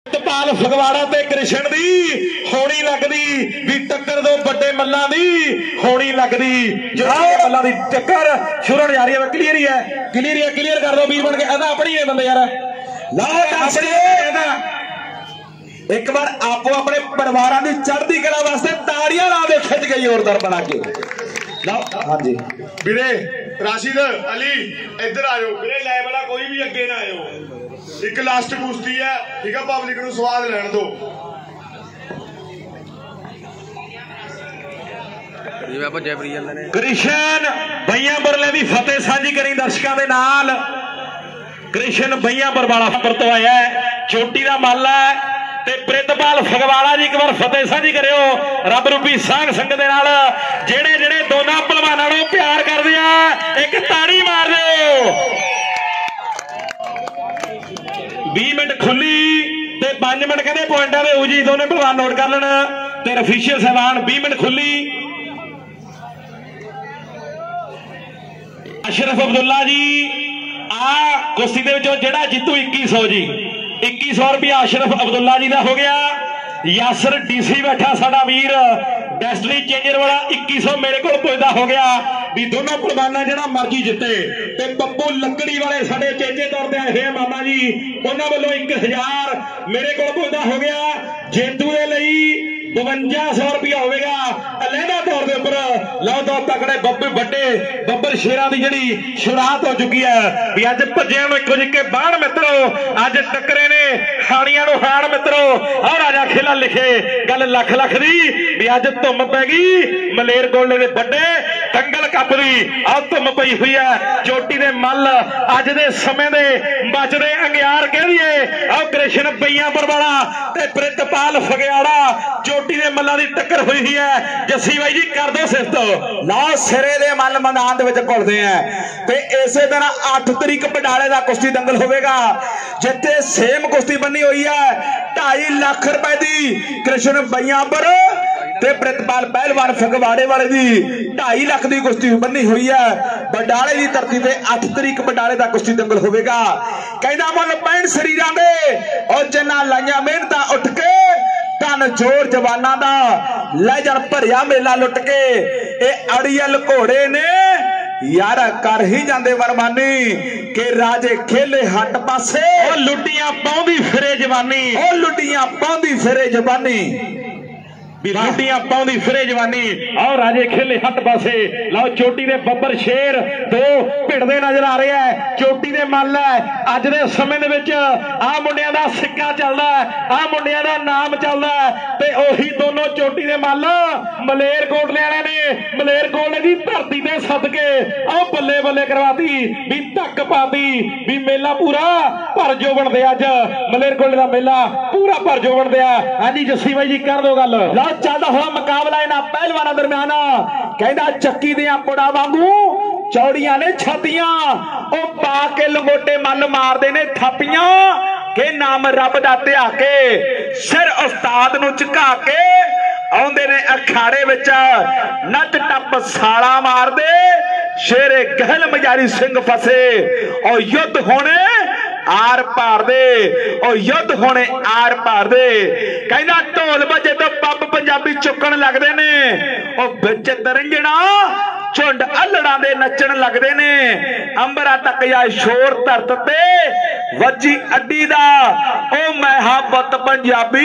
प्रितपाल फगवाड़ा ते कृष्ण दी होनी लगदी भी टक्कर दो बड़े मल्लां दी होनी लगदी मल्लां दी टक्कर शुरू जा रही है। क्लियर ही है, क्लियर कर दो वीर बन के। ऐसा अपनी है बंदे यार, एक बार आपो अपने परिवार की चढ़ती कला वास्ते ताड़ियां ला दे खिंच गई जोरदार बना के। हाँ जी वीरे राशिद अली इधर आयो वीरे, लै वाला कोई भी अगे ना आयो। एक लास्ट कुश्ती है, ठीक है, पब्लिक नूं स्वाद लैण दो। कृष्ण भईयांपुर दी फतेह साझी करी दर्शकों के नाल। कृष्ण भईयांपुर वाला तो आया चोटी का मल है ते प्रितपाल फगवाड़ा जी एक बार फतेह साझी करियो रब रूपी सांग संग दे नाल। जेड़े जेड़े दोनों पहलवानों नूं प्यार करदे आ एक ताड़ी मार दिओ। 20 मिनट खुली ते 5 मिनट कहते पॉइंटां दे जी दोनों पहलवान नोट कर लेण ते अफीशियल साहबान। 20 मिनट खुली। अशरफ अब्दुल्ला जी आ कुश्ती दे विचों जेड़ा जितू 2100 जी 2100 रुपया अशरफ अब्दुल्ला जी का हो गया। यासर डीसी बैठा साडा वीर डेस्टिनी चेंजर वाला 2100 मेरे को पुछदा हो गया भी दोनों पहलवाना जिहड़ा मर्जी जिते ते पप्पू लकड़ी वाले साडे चेंजे तौर पर आए हैं मामा जी उन्होंने वालों 1000 मेरे को पुछदा हो गया। जेतू दे लई 5200 रुपया होगा अलहदा तौर के उपर। लो दो तकड़े बब्बे बब्बर शेरां दी जिहड़ी शुरुआत हो चुकी है भी अज भज्जियां नूं इक्को जिक्के बाण मित्रो अज टकरे ने हाणियां नूं हाण मित्रो। और राजा खेला लिखे गल लख लख दी भी अज धुम पै गई मलेरकोटले दे बड़े दंगल कप दी। आ धुम पई हुई है चोटी दे मल अज दे समय दे बचदे अंगियार कह दीए। आ कृष्ण भईयांपुर वाला ते प्रितपाल फगवाड़ा चोटी दे मल्लां दी टक्कर हुई हुई है। जस्सी भाई जी कर दो सिफ्त ला सिरे दे मल मैदान दे विच घुलदे हैं ते इसे तरह 8 तरीक बडाले दा कुश्ती दंगल होवेगा जिथे सेम कुश्ती बनी हुई है 2.5 लाख रुपए दी। कृष्ण भईयांपुर ते प्रितपाल पहलवान फगवाड़े वाले दी 2.5 लाख दी कुश्ती बनी हुई है बडाले दी धरती ते। 8 तरीक बडाले दा कुश्ती दंगल होवेगा। कहंदा मुल पैण शरीरां दे और जिन्ना लाइयां मेहनतां उठ के धन जोर जवाना दा लैजर भरिया मेला लुट के ए अड़ियल घोड़े ने यार कर ही जांदे वरमानी के राजे खेले हट पासे ओ लुटियां पाउंदी फिरे जवानी ओ लुटियां पाउंदी फिरे जवानी लुटियां पाउंदी फिरे जवानी और राजे खेले हट पासे। लो चोटी दे बब्बर शेर दो भिड़दे नजर आ रहे हैं। चोटी दे मल है अज दे समय दे विच आ मुंडियां दा सिक्का चलदा आ मुंडियां दा नाम चलदा ते ओही दोनों चोटी दे मल मलेरकोटले वाले ने मलेरकोटले दी धरती ते सदके आ बल्ले बल्ले करवाती भी धक पाती भी मेला पूरा भर जो बनदे। अज मलेरकोटले दा मेला पूरा भर जो बनदे। हां जी जस्सी भाई जी कर दो गल। चलदा हुआ मुकाबला इन्हां पहलवानां दरमियान कहंदा चक्की दियां पुड़ा वांगू चौड़ियां ने छातियां ओ पा के लंगोटे मल मारदे ने थापियां के नाम रब दा ध्या के सिर उस्ताद नूं झुका के आउंदे ने अखाड़े विच नच टप साला मारदे शेरे गहल मजारी सिंह फसे और युद्ध होने आर पार दे और युद्ध होने आर पार दे। कहना ढोल बजे तो पब पंजाबी चुकन लगते ने और बिच तरंजना झुंड अल्लड़ा दे नचन लगते ने। अंबरा तक या शोर धरत ते वजी अड्डी दा ओ मैं हां पुत पंजाबी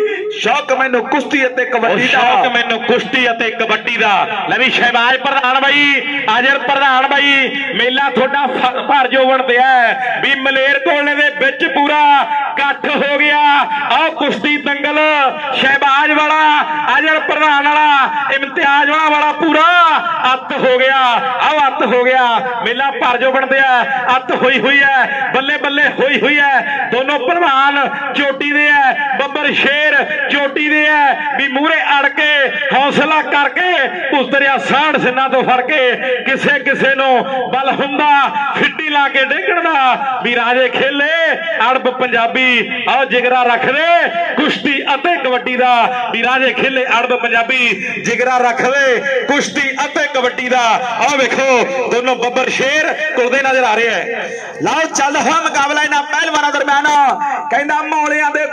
शौक मैनू कुश्ती अते कबड्डी दा शौक मैनू कुश्ती अते कबड्डी दा। ले भी शहबाज प्रधान भाई आजर प्रधान भाई मेला थोड़ा भर जो बनते है भी मलेरकोटले दे विच पूरा कट्ठ हो गया। आओ कुश्ती दंगल शहबाज वाला आजर प्रधान वाला इम्तियाज वाला पूरा अत हो गया। आओ अत हो गया मेला भर जो बनते है अत हुई हुई है बल्ले बल्ले हुई हुई है। दोनों प्रधान चोटी दे है बब्बर शेर चोटी दे है भी मूहरे अड़ के हौसला करके उतरिया साढ़ सिन्ना तो फड़ के किसे किसे नो बल हुंदा फिट्टी ला के डेगण दा भी राजे खेले अड़ब पंजाबी आओ जिगरा रख दे कुश्ती अते कबड्डी दा भी राजे खेले अड़ब पंजाबी जिगरा रख दे कुश्ती अते कबड्डी दा। आओ वेखो दोनों बब्बर शेर कुलदे नजर आ रहे हैं। लाओ चल हुआ मुकाबला इन्हां पहलवानां दरमियान कहंदा मौलियां दे कोलों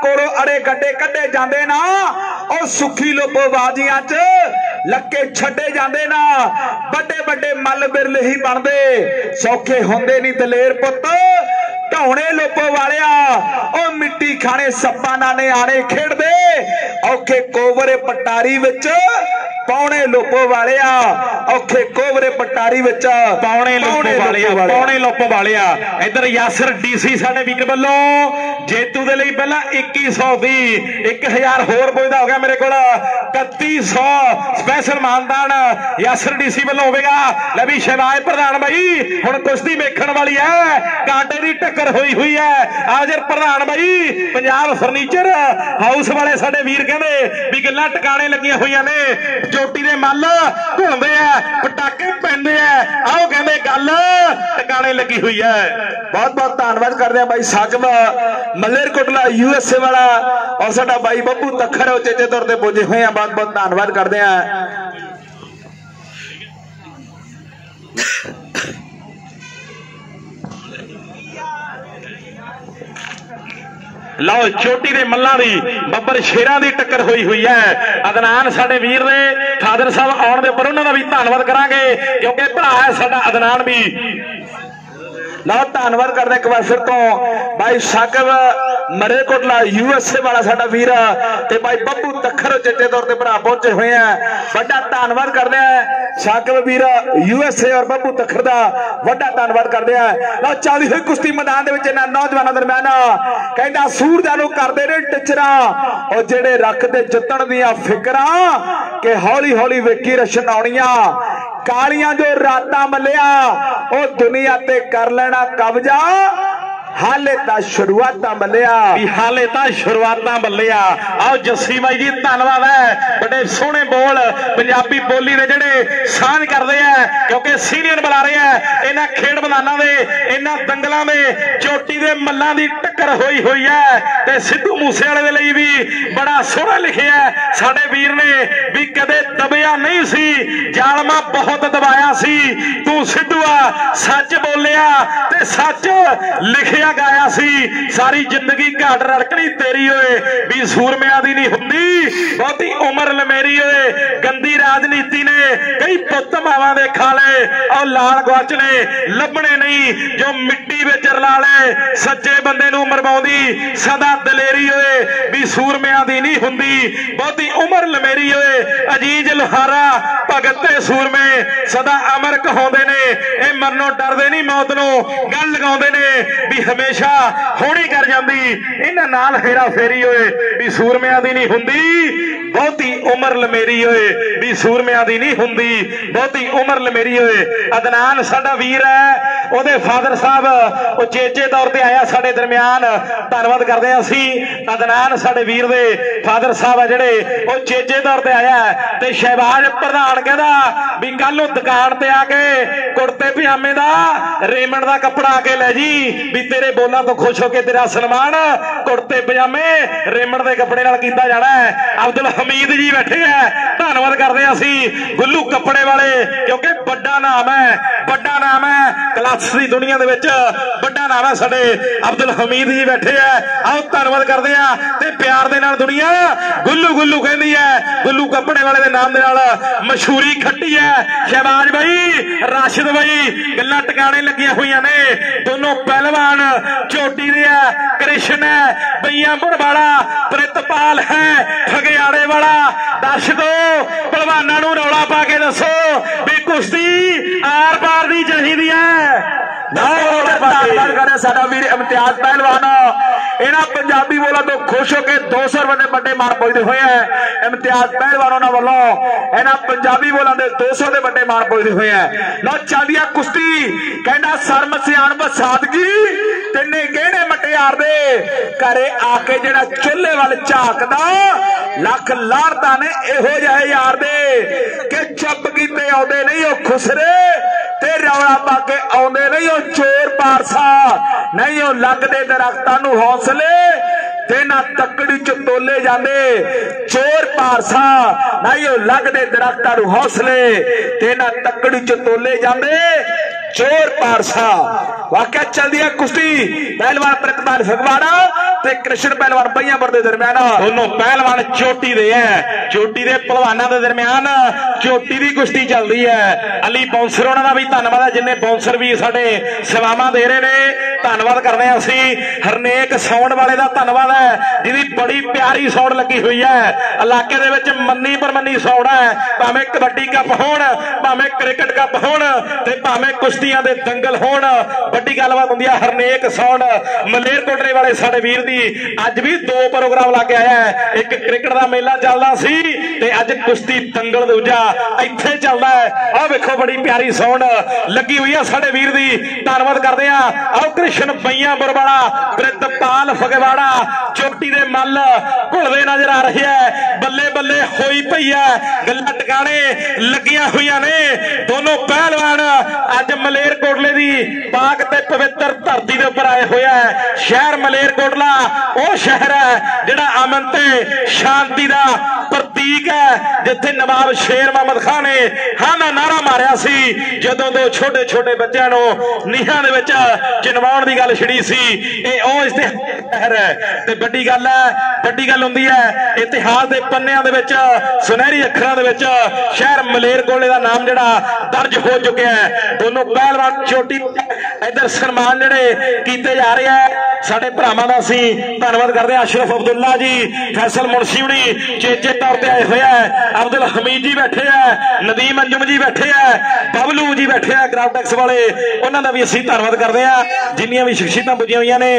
खड़े गड्डे कड्डे जाते ना और सुखी लोपो बाजियां च लक्के छड्डे जाते ना बड़े बड़े मल बिरले ही बनते सौखे होंदे नहीं दलेर पुत ढौणे लोपो वालिया ओ मिट्टी खाने सप्पा नाने आने खेड़दे औखे कोवरे पटारी विच पौने लोपो वालिया औखे कोवरे पटारी विच पौने लोपो वालिया इधर यासर डीसी साडे वीर वल्लों जेतू दे लई पहला 2100 दी 1000 होर पुछदा हो गया मेरे कोल 3100 स्पेशल मानदान यासर डीसी वल्लों होवेगा। ले भी शहनाज प्रधान भाई हुण कुश्ती वेखण वाली है कांटे दी टक्कर होई हुई है। आज प्रधान भाई पंजाब फर्नीचर हाउस वाले साडे वीर कहंदे भी गल्लां टकाणे लगियां होईयां ने चोटी दे मल घुलदे आ पटाके पैंदे आ आओ कहंदे गल टकाणे लगी हुई है। बहुत बहुत धन्यवाद करते हैं भाई साकिब मलेरकोटला USA वाला और साडा भाई बब्बू तखर उचेचे तौर पर पुजे हुए हैं। बहुत बहुत धन्यवाद करते हैं। लो चोटी दे मल्लां दी बब्बर शेरां दी टक्कर होई हुई है। अदनान साडे वीर ने फादर साहब आउण दे पर उन्हां दा भी धन्नवाद करांगे क्योंकि भरा है साडा अदनान भी। लो धन्नवाद करते एक बार फिर तो भाई साकिब मलेरकोटला USA वाला साडा वीर ते भाई बब्बू तखर उचेचे तौर पर भरा पहुंचे हुए हैं। बड़ा धन्नवाद करते हैं साकिब वीर USA और बब्बू तखर दा बड़ा धन्नवाद करते हैं। लो चलदी हुई कुश्ती मैदान दे विच इन्हां नौजवानां दरमियान कहंदा सूरजां नूं करदे ने टिचरां और जेड़े रखदे जितण दीयां फिकरां कि हौली हौली वेखी रशन आउणीआं कालियां जो रातां मलिया ओ दुनिया ते कर लेना कब्जा हाले ता शुरुआत मलिया हाले ता शुरुआत मलिया। आओ जस्सी भाई जी धन्नवाद है बड़े सोहने बोल पंजाबी बोली दे जेड़े साझ करदे हैं क्योंकि सीनियर बुला रहे हैं इन्हां खेड मैदानां दे इन्हां दंगलां दे चोटी दे मल्लां दी टक्कर होई हुई है ते सिद्धू मूसेवाले दे लई भी बड़ा सोहना लिखिया है साडे वीर ने भी कदे दबिया नहीं सी जालमा बहुत दबाया सी तू सिद्धूआ सच बोलिया ते सच लिखिया गाया सी सारी जिंदगी घाट रड़कनी तेरी होए भी सूरमिया दी नहीं हुंदी बहुती उम्र लमेरी होए गंदी राजनीति ने कई पुत मावां दे खाले और लाल गवाचने लभने नहीं जो मिट्टी विच रला ले सच्चे बंदे नूं मरवाउंदी सदा दलेरी होए भी सूरमिया दी नहीं हुंदी बहुती उम्र लमेरी होए अजीज लोहारा भगत ते सूरमे सदा अमर कहाउंदे ने ए मरनों डरदे नहीं मौत नूं गल लगाउंदे ने भी हमेशा होनी कर जाती इन्हां नाल हेरा फेरी होए भी सूरमिया दी नहीं हुंदी बहुती उम्र लमेरी होए भी सूरमिया दी नहीं हुंदी बहुती उम्र लमेरी होए। अदनान साडा वीर है ओदे फादर साहब उचेचे तौर पर आया साडे दरमियान धन्नवाद करते हैं असी अदनान साडे वीर दे फादर साहब है जेड़े ओ चेचे तौर पर आया ते शहबाज प्रधान कहदा भी कल नूं दुकान ते आके कुर्ते पजामे दा रेमंड दा कपड़ा आके ले जी भी तेरे बोलां तो खुश होके तेरा सन्मान कुर्ते पजामे रेमंड दे कपड़े नाल कीता जाना है। अब्दुल हमीद जी बैठे हैं धन्नवाद करते हैं असी गुल्लू कपड़े वाले क्योंकि बड़ा नाम है क्लास की दुनिया दे विच बड़ा नाम है साडे अब्दुल हमीद जी बैठे हैं आओ धन्नवाद करते हैं ते प्यार दे नाल दुनिया गुल्लू गुल्लू कहती है गुल्लू कपड़े वाले दे नाम दे नाल मशहूरी खट्टी है। शहबाज भाई राशिद भाई गल्लां टकाने लगियां हुई ने दोनों पहलवान चोटी दे कृष्ण है बईयापुर वाला प्रितपाल है फगियाड़े वाला दर्श दो पहलवाना नूं रौला पा के दसो भी कुश्ती आर पार दी चाहिदी है। साडा वीर इम्तियाज पहलवान इन्हां पंजाबी बोला तो खुश होकर 200 रुपए बड़े मान पुजदे हुए हैं। इम्तियाज पहलवान उन्हां वल्लों इन्हां पंजाबी बोला दे 200 के बड़े मान पुजदे हुए हैं। लो चलदी है कुश्ती कहना शर्म सियाणप सादगी तिन्ने गहने मटियार दे घरे आके जेड़ा चुल्हे वाल झाकदा लख लारता ने इहो जिहे यार दे कि चुप कीते आउंदे नहीं ओ खुसरे ते रौला पाके आउंदे नहीं ओ चोर पारसा नहीं ओ लगदे दरख्तां नूं हौसले ते ना तकड़ी च तोले जांदे चोर पारसा नहीं ओ लगदे दरख्तां नूं हौसले ते ना तकड़ी च तोले जांदे चोर पारसा। वाकई चलदी है कुश्ती पहलवान प्रतिपाल फगवाड़ा ते कृष्ण पहलवान बहियापुर के दरम्यान दोनों पहलवान चोटी दे है, चोटी दे पहलवानों के दरम्यान चोटी की कुश्ती चल रही है। अली बाउंसर उन्होंने का भी धन्यवाद है, जिन्हें बाउंसर भी साडे सेवावां दे रहे ने, धन्यवाद करते हैं असीं। हरनेक साउंड वाले का धन्यवाद है, जिहदी बड़ी प्यारी साउंड लगी हुई है। इलाके दे विच मन्नी परमन्नी साउंड है, भावें कबड्डी कप होण, भावें क्रिकेट कप होण ते भावें कुश्तियां दे दंगल होण, वड्डी गलबात हुंदी है। हरनेक साउंड मलेरकोटले वाले साडे वीर दी अज भी 2 प्रोग्राम लग आया है, एक क्रिकेट का मेला चलदा सी ते अज कुश्ती दंगल दूजा इत्थे चलदा है। आ वेखो बड़ी प्यारी साउंड लगी हुई है साडे वीर दी, धन्यवाद करदे आ। आओ कृष्ण बहियापुर वाला प्रितपाल फगवाड़ा चोटी दे मल घुलदे नजर आ रहे है, बल्ले बल्ले होई पई है, गल्लां टकाने लगियां हुई ने। दोनों पहलवान अज मलेरकोटले दी पाक ते पवित्र धरती दे उपर आए हुए है। शहर मलेरकोटला वो शहर है जिहड़ा अमन ते शांति दा प्रतीक है, जिथे नवाब शेर मोहम्मद खान ने हाँ ना नारा मारिया सी जदों दो छोटे छोटे बच्चों को नीहां दे विच चिनवाउण दी गल छिड़ी सी। इह इस शहर है ते बड़ी गल है, बड़ी गल हुंदी है इतिहास के पन्नियां दे विच सुनहरी अखरां दे विच शहर मलेरकोटले दा नाम जिहड़ा दर्ज हो चुका है। दोनों पहलवान चोटी इधर सन्मान जिहड़े कीते जा रहे हैं साडे भरावां दा असीं धन्नवाद करदे हां। अशरफ अब्दुल्ला जी, फैसल मुंशी हुणी चेचे तौर पर आए हुए हैं, अब्दुल हमीद जी बैठे हैं, नदीम अंजुम जी बैठे हैं, बबलू जी बैठे हैं ग्राफ्टेक्स वाले, उन्होंने भी असीं धन्नवाद करते हैं जिन्नियां भी शख्सियतां पुजियां हुई ने।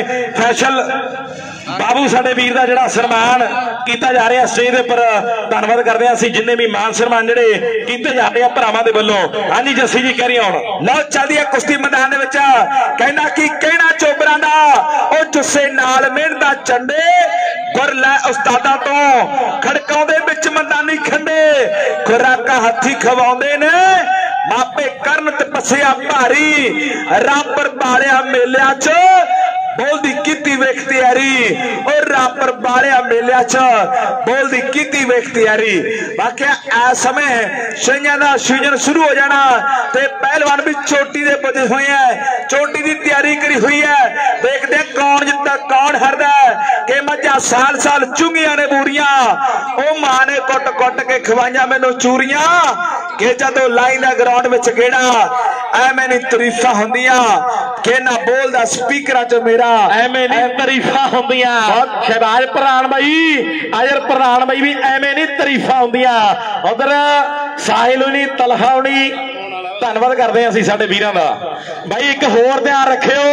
फैसल बाबू साडे वीर दा जिहड़ा सन्मान कीता जा रहा स्टेज दे उपर, धन्नवाद करते हैं असीं जिन्ने भी मान सन्मान जिहड़े कीते जा रहे भरावां दे वल्लों। हां जी जस्सी जी कह रही हुण लो चलदी है कुश्ती मैदान दे विच, कहना कि कहना चोबरां दा ओ जुस्से नाल मेहनतां चंडे गुर लै उस्तादां तो खड़काउंदे विच मैदानी खंडे, खुराकां हत्थी खवाउंदे ने मापे करन तपस्या भारी, रापर बालिया मेलिया च बोलदी कीती वेख तैयारी, और रापर बालिया मेलिया च बोलदी कीती वेख तैयारी। वाकया इस समय छइयां दा सीजन शुरू हो जाना ते पहलवान भी चोटी दे बजे हुए हैं, चोटी की तैयारी करी हुई है। देखते हैं कौन जितदा कौन हारदा है, कि मझां साल साल चुंगियां ने बूरियां, ओ मां ने कुट कुट के खवाइयां मैनू चूरियां, कि जदों लाइन ग्राउंड विच गेड़ा एवें नहीं तरीफा हुंदियां, कि ना बोलदा स्पीकरां च मेरा एवें नहीं तरीफा हुंदियां। शहबाज प्रधान भाई, अजर प्रधान भाई भी एवें नहीं तरीफा हुंदियां। उधर साहिल हुणी, तलहा हुणी, धन्नवाद करते हैं असीं साडे वीरां दा। भाई एक होर ध्यान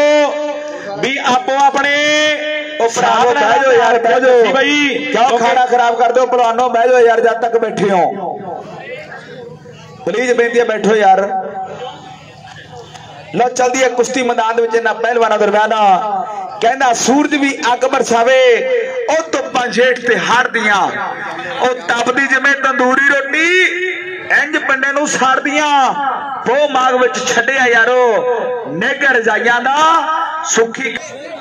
रखियो भी आपो अपने बह जाओ यार, बह जाओ भाई, क्यों खाना खराब कर दो पहलवानों, बह जाओ यार जब तक बैठे हो, प्लीज बेनती है बैठो यार। लो चलती है कुश्ती मैदान पहलवानों दरम्यान, कहना सूरज भी अग बरसावे ओ धुप्पां जेठ ते हाड़ दियां, ओ तपदी जिवें तंदूरी रोटी इंज पिंडे नूं साड़दियां, वो माग विच छड्डिया यारो निघ रजाइयां दा सुखी।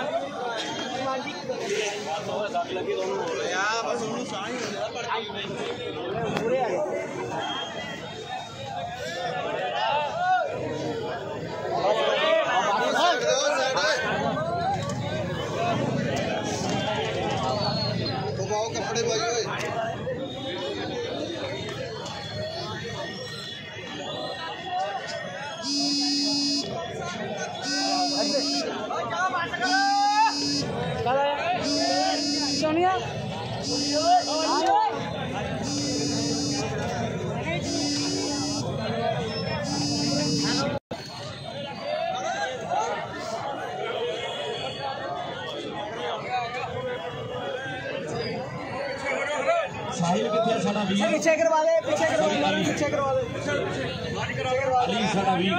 पीछे करवा दे, पीछे करवा दे, पीछे करवा दे, अली साडा वीर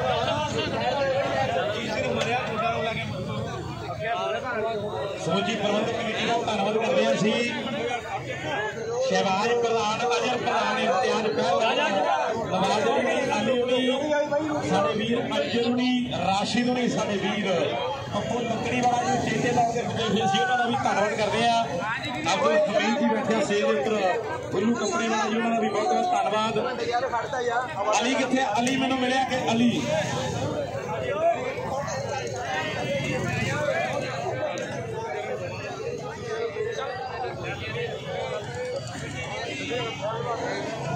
समूची प्रबंधक कमेटी का धन्यवाद करते हैं असीं। शहबाज प्रधान, अजर प्रधान, इम्तियाज पहलवान, नवाज हुणी, अली हुणी, साडे वीर अर्जुन हुणी, राशिद हुणी, साडे वीर पप्पू लकड़ी वाला जो चेते ला के खड़े हुए सी उन्होंने भी धन्यवाद करते हैं। अब्दुल हमीद जी बैठे स्टेज के उपर, गुल्लू कपड़े वाला जी उन्होंने भी बहुत बहुत धन्यवाद। अली किथे, अली मैनू मिलिया कि अली है।